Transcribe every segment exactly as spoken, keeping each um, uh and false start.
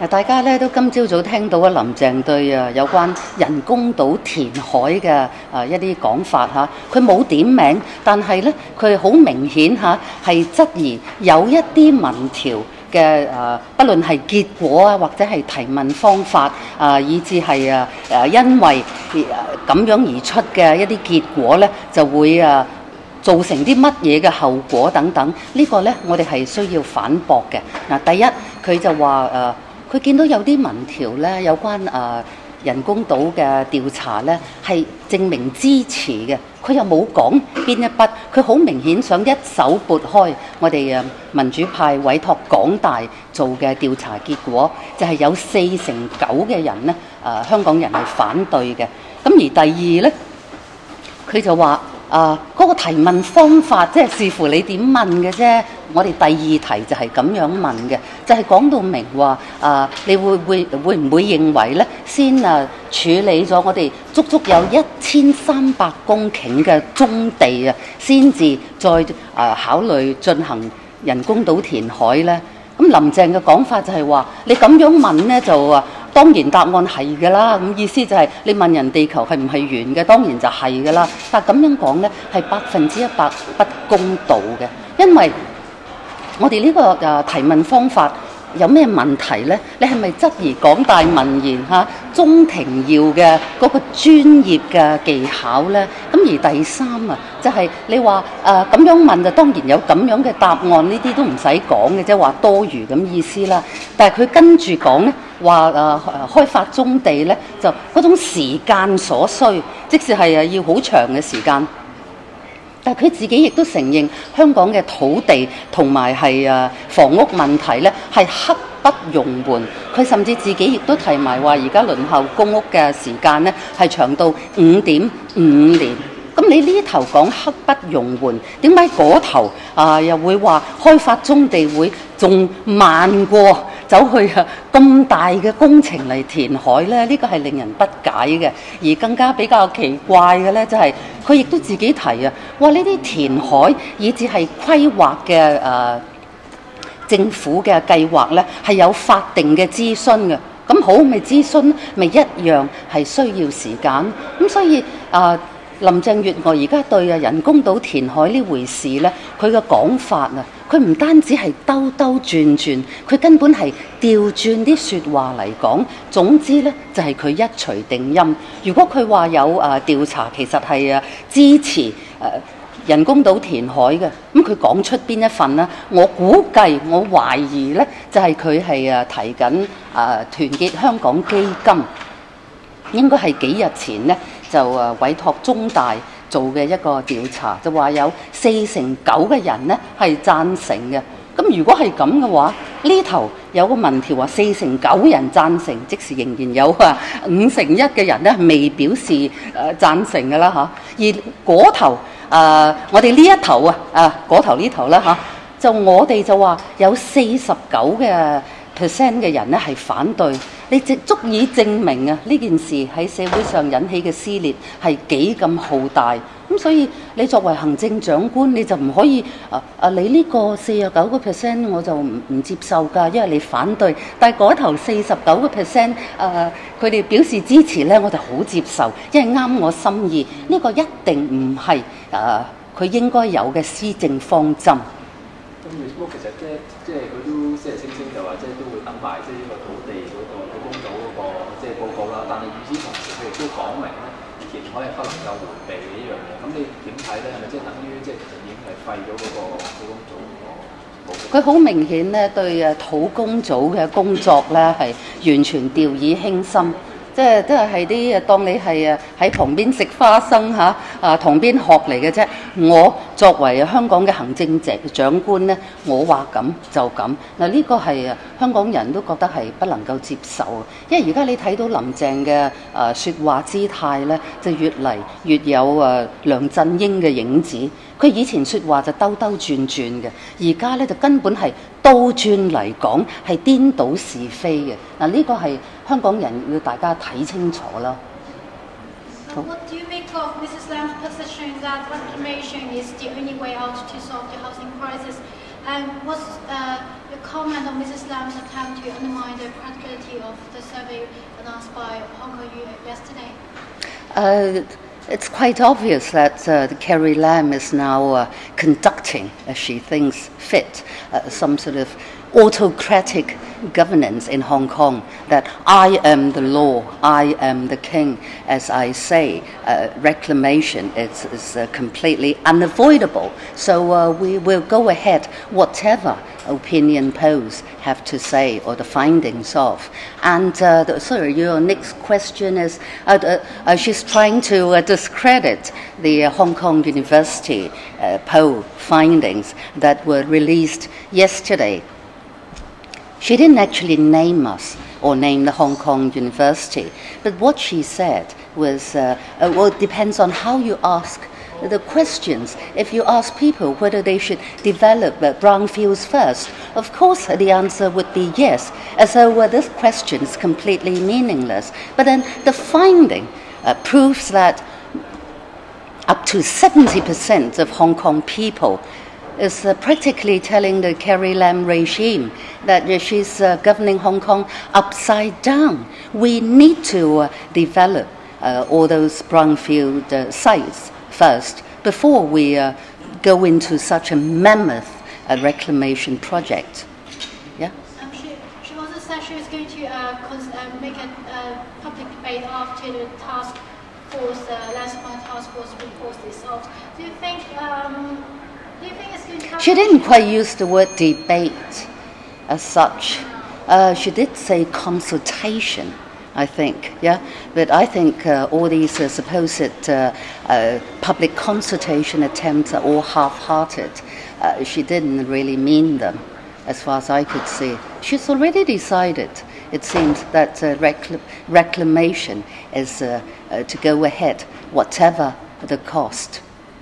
大家咧都今朝早聽到啊林鄭對啊有關人工島填海嘅啊一啲講法嚇，佢冇點名，但係咧佢好明顯嚇係質疑有一啲民調嘅誒，不論係結果啊，或者係提問方法啊，以至係啊誒因為咁樣而出嘅一啲結果咧，就會啊造成啲乜嘢嘅後果等等。呢個咧我哋係需要反駁嘅。嗱，第一佢就話誒。佢見到有啲民調咧，有關誒、呃、人工島嘅調查咧，係證明支持嘅。佢又冇講邊一筆，佢好明顯想一手撥開我哋誒民主派委託港大做嘅調查結果，就係、是、有四成九嘅人咧，誒、呃、香港人係反對嘅。咁而第二咧，佢就話啊嗰個提問方法，即係視乎你點問嘅啫。我哋第二題就係咁樣問嘅，就係、是、講到明話啊，你會會會唔會認為咧，先啊處理咗我哋足足有一千三百公頃嘅棕地啊，先至再啊考慮進行人工島填海咧？咁林鄭嘅講法就係話，你咁樣問咧就啊，當然答案係㗎啦。咁意思就係你問人地球係唔係圓嘅，當然就係㗎啦。但係咁樣講咧係百分之一百不公道嘅，因為我哋呢個誒提問方法有咩問題呢？你係咪質疑港大民研嚇鍾庭耀嘅嗰個專業嘅技巧呢？咁而第三啊，就係、是、你話誒咁樣問就當然有咁樣嘅答案，呢啲都唔使講嘅啫，話多餘咁意思啦。但係佢跟住講呢，話誒、呃、開發棕地呢，就嗰種時間所需，即使係誒要好長嘅時間。但係佢自己亦都承認香港嘅土地同埋係誒房屋問題咧係刻不容緩。佢甚至自己亦都提埋話，而家輪候公屋嘅時間咧係長到五點五年。咁你呢頭講刻不容緩，點解嗰頭啊又會話開發棕地會仲慢過走去啊咁大嘅工程嚟填海咧？呢個係令人不解嘅。而更加比較奇怪嘅咧，就係佢亦都自己提啊，話呢啲填海以至係規劃嘅誒、呃、政府嘅計劃咧，係有法定嘅諮詢嘅。咁好咪諮詢，咪一樣係需要時間。咁所以啊。呃林鄭月娥而家對啊人工島填海呢回事呢，佢嘅講法啊，佢唔單止係兜兜轉轉，佢根本係調轉啲説話嚟講。總之呢，就係、是、佢一錘定音。如果佢話有啊調查，其實係啊支持誒、啊、人工島填海嘅，咁佢講出邊一份呢？我估計，我懷疑呢，就係佢係啊提緊啊團結香港基金，應該係幾日前呢。就誒委託中大做嘅一個調查，就話有四成九嘅人呢係贊成嘅。咁如果係咁嘅話，呢頭有個民調話四成九人贊成，即時仍然有啊五成一嘅人呢未表示誒贊成嘅啦嚇。而嗰頭誒、呃、我哋呢一頭啊啊嗰頭呢頭啦嚇，就我哋就話有四十九嘅 percent 嘅人咧係反對，你直足以證明啊呢件事喺社會上引起嘅撕裂係幾咁浩大。咁所以你作為行政長官，你就唔可以啊啊你呢個四十九個 percent 我就唔唔接受㗎，因為你反對。但係嗰頭四十九個 percent 誒佢哋表示支持咧，我就好接受，因為啱我心意。呢、這個一定唔係誒佢應該有嘅施政方針。 咁 Facebook 其實即係即係佢都即係聲稱就話即係都會等埋即係呢個土地嗰、那個人工島嗰個即係報告啦。但係與此同時，佢亦都講明咧填海係不能夠迴避呢樣嘢。咁你點睇咧？係咪即係等於即係其實已經係廢咗嗰個土供組嗰個報告？佢好明顯咧對誒土供組嘅工作咧係完全掉以輕心。即係都係係啲誒當你係誒喺旁邊食花生嚇啊旁邊學嚟嘅啫。我作為香港嘅行政長官咧，我話咁就咁嗱，呢個係誒香港人都覺得係不能夠接受，因為而家你睇到林鄭嘅誒説話姿態咧，就越嚟越有誒梁振英嘅影子。佢以前説話就兜兜轉轉嘅，而家咧就根本係倒轉嚟講，係顛倒是非嘅嗱。呢個係香港人要大家睇清楚啦。 So what do you make of Missus Lam's position that reclamation is the only way out to solve the housing crisis? And what's uh, your comment comment on Missus Lam's attempt to undermine the credibility of the survey announced by Hong Kong U yesterday? Uh, it's quite obvious that uh, Carrie Lam is now uh, conducting, as she thinks fit, uh, some sort of autocratic governance in Hong Kong, that I am the law, I am the king, as I say. Uh, reclamation is, is uh, completely unavoidable. So uh, we will go ahead, whatever opinion polls have to say or the findings of. And uh, the, sorry, your next question is, uh, uh, uh, she's trying to uh, discredit the uh, Hong Kong University uh, poll findings that were released yesterday. She didn't actually name us or name the Hong Kong University, but what she said was, uh, uh, well, it depends on how you ask the questions. If you ask people whether they should develop uh, brownfields first, of course the answer would be yes. And so uh, this question is completely meaningless. But then the finding uh, proves that up to seventy percent of Hong Kong people is uh, practically telling the Carrie Lam regime that uh, she's uh, governing Hong Kong upside down. We need to uh, develop uh, all those brownfield uh, sites first before we uh, go into such a mammoth uh, reclamation project. Yeah? Um, she, she also said she was going to uh, cons- uh, make a uh, public debate after the task force, uh, last month task force reports results. Do you think um, Do you think it's going to happen? She didn't quite use the word debate as such. Uh, she did say consultation, I think, yeah? But I think uh, all these uh, supposed uh, uh, public consultation attempts are all half-hearted. Uh, she didn't really mean them, as far as I could see. She's already decided, it seems, that uh, recl- reclamation is uh, uh, to go ahead, whatever the cost.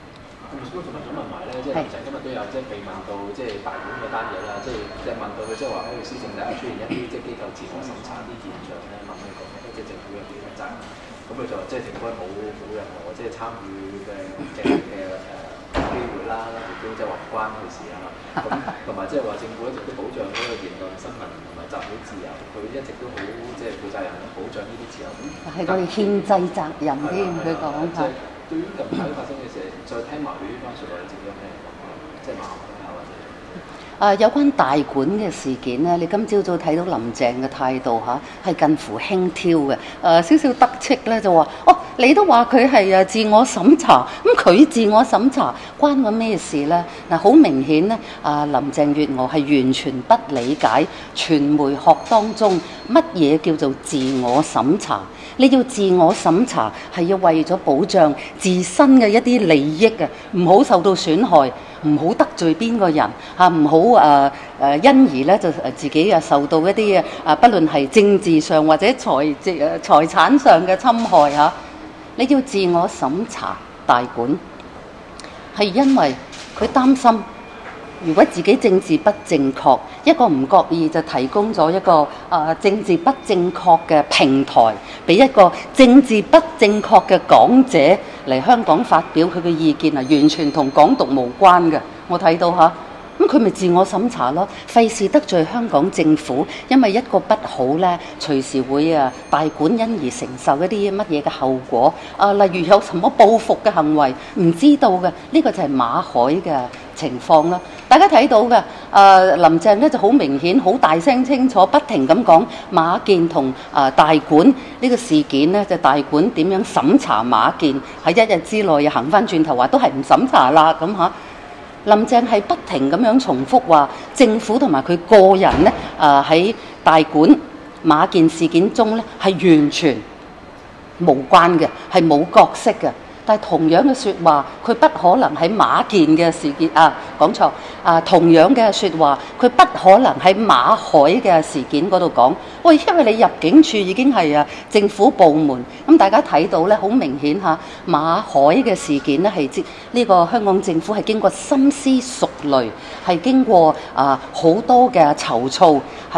即係林鄭今日都有即係被問到即係大館嗰單嘢啦，即係即係問到佢即係話喺佢施政底下出現一啲即係機構自我審查啲現象咧，問佢講即係政府有幾多責任？咁佢就話即係政府係冇冇任何即係參與嘅嘅嘅誒機會啦，亦都即係話唔關佢事啊嘛。咁同埋即係話政府一直都保障嗰個言論、新聞同埋集會自由，佢一直都好即係負責任咁保障呢啲自由。 係我哋憲制責任添，佢講嚇。 對於近排發生嘅事，再聽埋佢呢番説話，你自己有咩講啊？即係矛盾下或者？ 啊，有關大館嘅事件呢，你今朝早睇到林鄭嘅態度嚇係近乎輕佻嘅。誒、呃、少少得戚咧就話：哦，你都話佢係誒自我審查，咁佢自我審查關我咩事呢？嗱，好明顯呢，啊林鄭月娥係完全不理解傳媒學當中乜嘢叫做自我審查。你要自我審查係要為咗保障自身嘅一啲利益啊，唔好受到損害，唔好得罪邊個人嚇，唔好誒誒因而咧就自己啊受到一啲啊，不論係政治上或者財誒財產上嘅侵害嚇。你要自我審查大館，係因為佢擔心。如果自己政治不正確，一個唔覺意就提供咗一個啊、呃、政治不正確嘅平台，俾一個政治不正確嘅講者嚟香港發表佢嘅意見啊，完全同港獨無關嘅。我睇到嚇，咁佢咪自我審查咯，費事得罪香港政府，因為一個不好咧，隨時會啊大館因而承受一啲乜嘢嘅後果啊，例如有什麼報復嘅行為，唔知道嘅，呢、這個就係馬海嘅情況啦。大家睇到嘅，誒、呃、林鄭咧就好明顯、好大聲清楚，不停咁講馬建同誒大館呢個事件咧，就大館點樣審查馬建，喺一日之內又行翻轉頭話都係唔審查啦咁嚇。林鄭係不停咁樣重複話，政府同埋佢個人咧誒喺大館馬建事件中咧係完全無關嘅，係冇角色嘅。但係同樣嘅説話，佢不可能喺馬建嘅事件啊，講錯啊，同樣嘅説話，佢不可能喺馬海嘅事件嗰度講。喂，因為你入境處已經係啊政府部門，咁大家睇到咧，好明顯嚇馬海嘅事件咧係即呢個香港政府係經過深思熟慮，係經過啊好多嘅籌措，係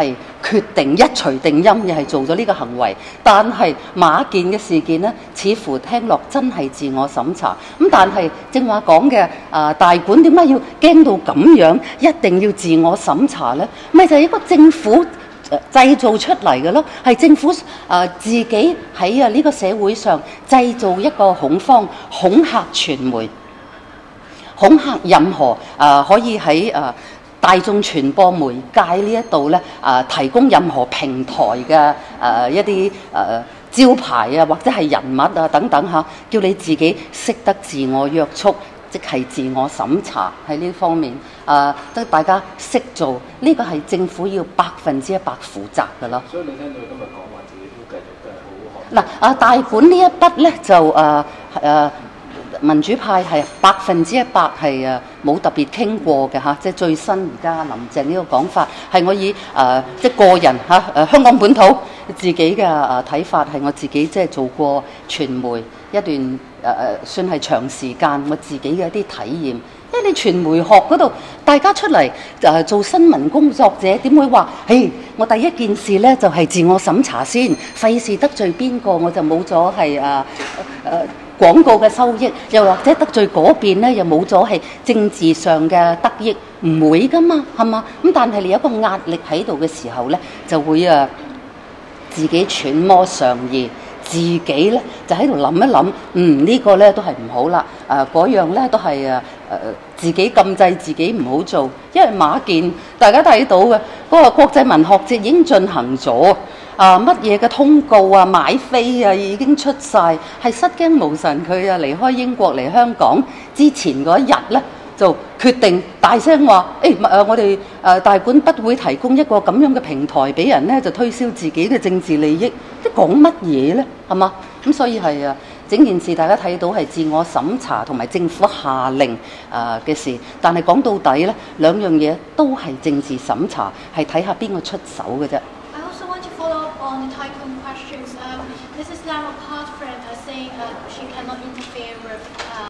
決定一錘定音，又係做咗呢個行為。但係馬建嘅事件呢，似乎聽落真係自我審查。咁但係正話講嘅啊大館點解要驚到咁樣，一定要自我審查呢？咪就係一個政府製造出嚟嘅咯，係政府啊、呃、自己喺啊呢個社會上製造一個恐慌，恐嚇傳媒，恐嚇任何啊、呃、可以喺啊、呃、大眾傳播媒介呢一度咧啊提供任何平台嘅誒、呃、一啲誒、呃、招牌啊，或者係人物啊等等嚇，叫你自己識得自我約束。即係自我審查喺呢方面，啊，得大家識做，呢個係政府要百分之一百負責㗎咯。 所以你聽到今日講話自己都繼續都係好好。 嗱，啊大館呢一筆咧就誒誒、啊啊、民主派係百分之一百係誒冇特別傾過嘅嚇，即係最新而家林鄭呢個講法係我以誒、啊、即係個人嚇誒、啊、香港本土自己嘅誒睇法係我自己即係做過傳媒一段誒誒、呃、算係長時間我自己嘅一啲體驗，因為你傳媒學嗰度，大家出嚟誒、呃、做新聞工作者，點會話？嘿，我第一件事咧就係、是、自我審查先，費事得罪邊個，我就冇咗係誒誒廣告嘅收益，又或者得罪嗰邊咧，又冇咗係政治上嘅得益，唔會噶嘛，係嘛？咁但係你有一個壓力喺度嘅時候咧，就會誒、啊、自己揣摩上意。自己咧就喺度諗一諗，嗯呢、這個咧都係唔好啦，誒、呃、嗰樣咧都係誒誒自己禁制自己唔好做，因為馬建大家睇到嘅嗰、那個國際文學節已經進行咗，啊乜嘢嘅通告啊買飛啊已經出晒，係失驚無神佢啊離開英國嚟香港之前嗰一日咧。就決定大聲話，誒、哎、誒，我哋誒大館不會提供一個咁樣嘅平台俾人咧，就推銷自己嘅政治利益。即講乜嘢咧？係嘛？咁所以係啊，整件事大家睇到係自我審查同埋政府下令啊嘅事。但係講到底咧，兩樣嘢都係政治審查，係睇下邊個出手嘅啫。 I also want to follow up on the Tycoon questions. Um, this is now a part friend uh, saying uh, she cannot interfere with. Uh